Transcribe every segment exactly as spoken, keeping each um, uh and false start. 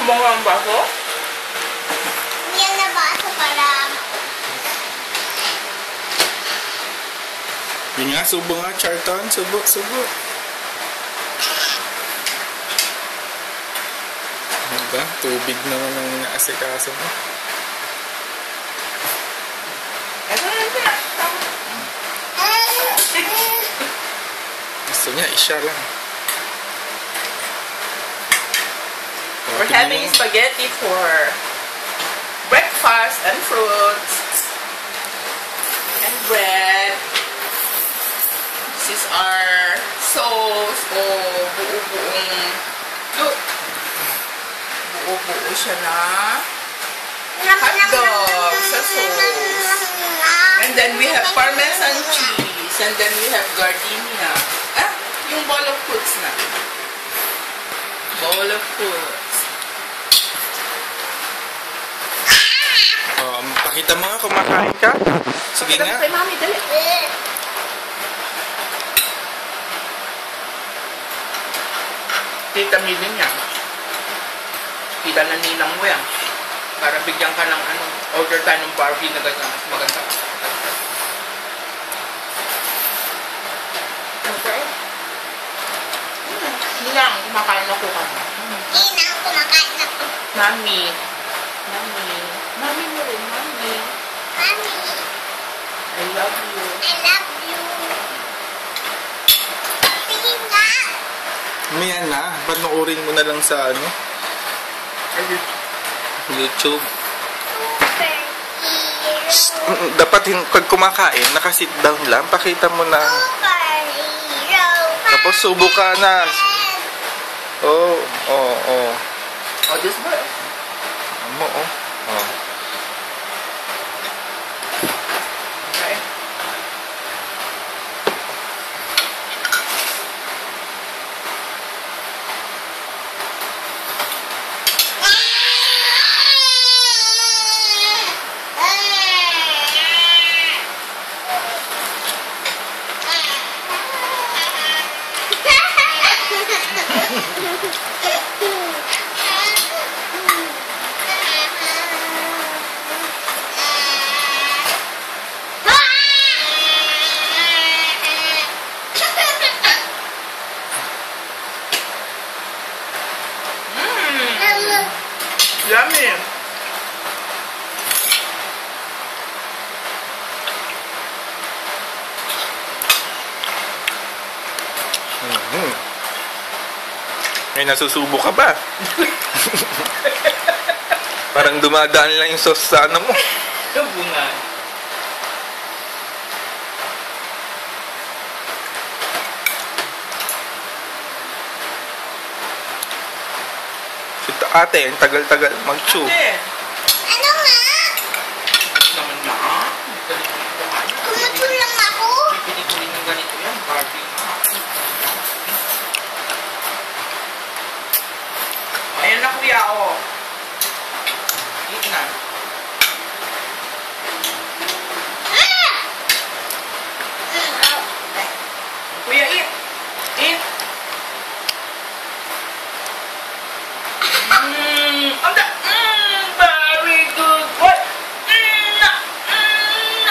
mo ang baso? Yan na baso para... Yun nga, subo nga, Charlton. Subo, subo. Ano ba? Tubig naman ang naasikaso mo. Ito na siya. Gusto niya, isya lang. We're having spaghetti for breakfast and fruits and bread. This is our sauce o buo-buong look. Buo-buo siya na hotdog sa sauce. And then we have Parmesan cheese. And then we have gardenia. Ah, yung bowl of fruits na. Bowl of fruits. Um, pakita mo nga, kumakain ka. Sige nga. Kay mami, dali. Tita Milin yan. Tita na ninang mo yan. Para bigyan ka ng ano, order tayo ng Barbie na ganyan. Mas maganda. Okay? Hmm. Ninang, kumakain ako ka. Ninang, kumakain ako. Mami. Mami. Mami mo rin, mami. Mami, I love you. I love you. Tingin nga. Mayan na. Panoorin mo na lang sa ano, Ayun. YouTube. Superhero. Mm, Dapat hin- pag kumakain, nakasit down lang. Pakita mo na. Superhero. Tapos subo ka na. Oo, oo, oo. Oh, this boy. Mo, oh. Oh. Okay. Yummy. Mhm. May nasusubo ka ba? Parang dumadaan lang yung sauce sa ano mo. Kabungan. Ito ate, ang tagal-tagal mag-chew. Ate. Ano nga? Naman na. Ganito yung kumain. Kumutul lang ako. Bibili ko rin yung ganito yan. Barbie. Ayan na kuya, oh. Eat na. Kuya, eat. Eat. Mmm. Ang da. Mmm. Very good. What? Mmm. Mmm.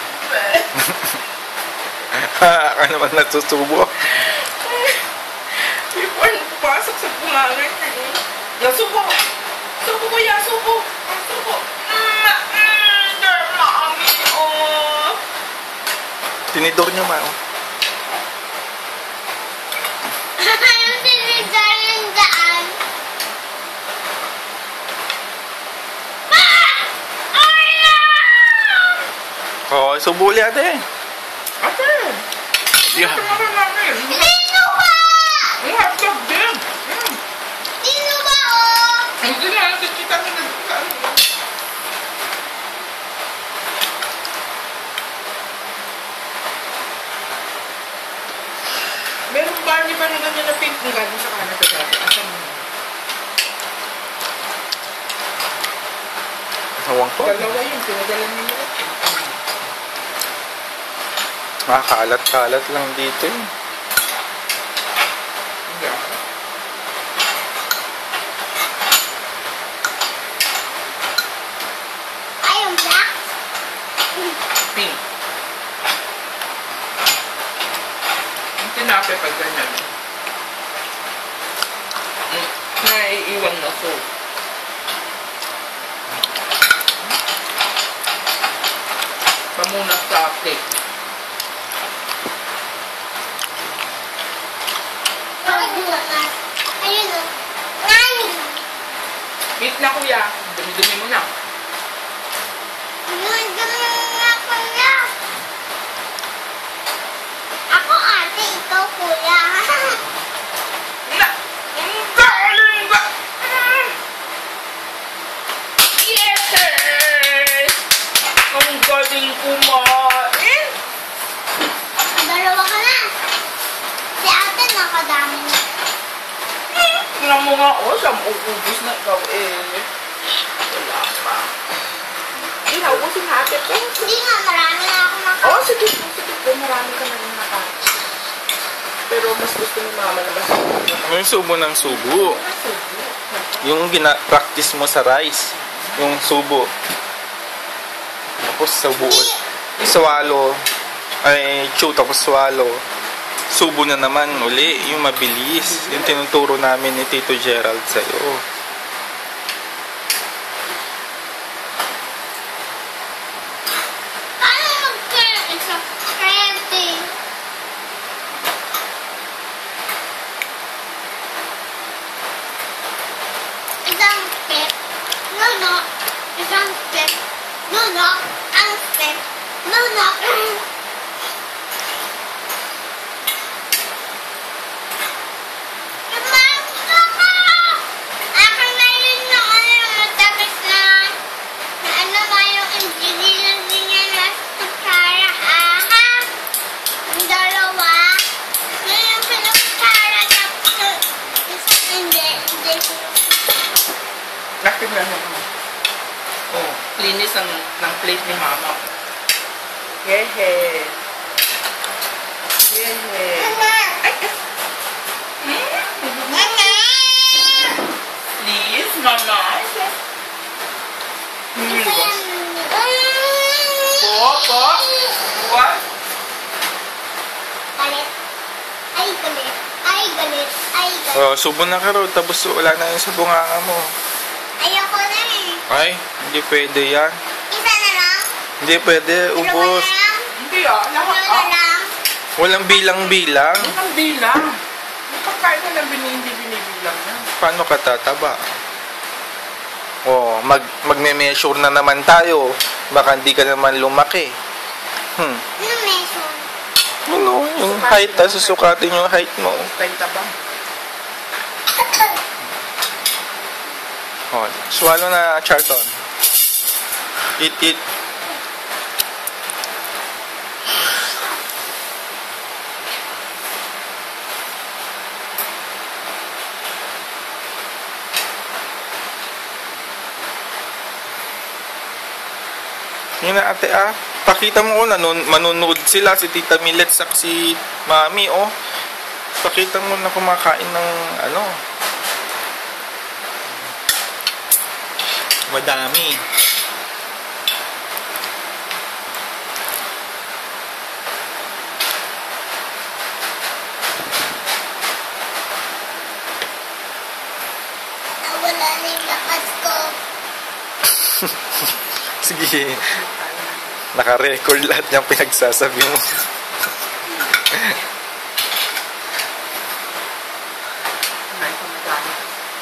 Ha, ka naman nasusubo. Before pupasok sa pungangin. Nasubo. Subo kuya, subo. Subo. Mmm. Mmm. Mami. Oh. Tinidor niyo ma. Oh. Ang sinigang ng daan. Oh, subo ulit ate. Ate. Yeah. Ate naman namin. Sino ba? Ang hotdog din. Mm. Sino ba oh? Hindi na. Kita mo na. Meron Barbie pa na ganyan na pink ng galing sa Canada dati. Asan mo? Hawang ko. Dalawa yun. Pinadala niyo yun. Makakalat-kalat lang dito eh. Hindi ako. Pink. Yung tinapay pag ganyan. Mm, naiiwan na so. Pamuna sa plate. Ayun o. Nani. Eat na kuya. Dumi-dumi mo na. Nandun na kuya. Ako ate, ikaw kuya. Na! Ang galing ba? Yes, sir! Ang galing kumain! Dalawa ka na. Si ate nakadami na. Tingnan mo nga, oh, siyang ubus na ikaw eh. Wala pa. Eh, naubusin natin po. Hindi nga, marami na ako naka. Oh, sige po, sige po. Marami ka na rin naka. Pero mas gusto ni mama na mas Yung subo ng subo. Yung gina-practice mo sa rice. Yung subo. Tapos sa buo. Swallow. Ay, chew tapos swallow. Subo na naman uli. Yung mabilis. Yung tinuturo namin ni Tito Gerald sa'yo. Paano mag-turn isa? Crazy. Isang step. No, no. Isang step. No, no. Ang step. No, no. Akin na yun na ano, matapos na na ano ba yung ingredients niya na kutsara, aha. Ang dalawa. Yun yung pinukutsara tapos isa hindi, hindi. Nakit na naman. Oh, linis ng, ng plate ni mama. Yehe. Yehe. Ay, please, mama. Hmm. Isa yan. Po, po. What? Galit. Ay, galit. Ay, galit. Ay, galit. Oh, subo na ka raw. Tapos wala na yun sa bunganga mo. Ayoko na eh. Ay, hindi pwede yan. Isa na lang. Hindi pwede. Dalawa Ubos. na lang. Hindi ah, lahat Dalawa ah. na lang. Walang bilang-bilang. Ang bilang. Yung pagkain na lang bin- hindi binibilang na. Paano ka tataba? Oh, mag magme-measure na naman tayo. Baka hindi ka naman lumaki. Hmm. Ano measure? Ano, yung height, ha? Susukatin yung height mo. Kain tabang. Oh, swallow na, Charlton. Eat, eat. Yun na ate ah. Pakita mo ko nanon manunod sila si Tita Millet sa si Mami oh. Pakita mo na kumakain ng ano. Madami. Nawala na yung lakas ko. Sige. Naka-record lahat ng pinagsasabi mo. Kumain ko madami.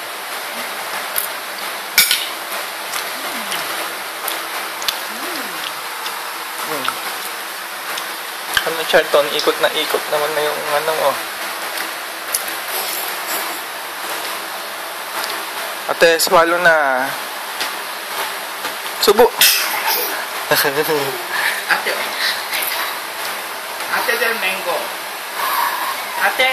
Hmm. Ano, Charlton? Ikot na ikot naman na yung ano mo. Ate, swallow na. Subo. Ate, oh. Ate del mango. Ate.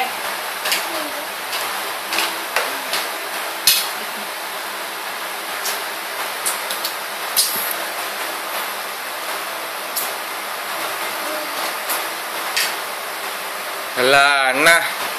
Wala na.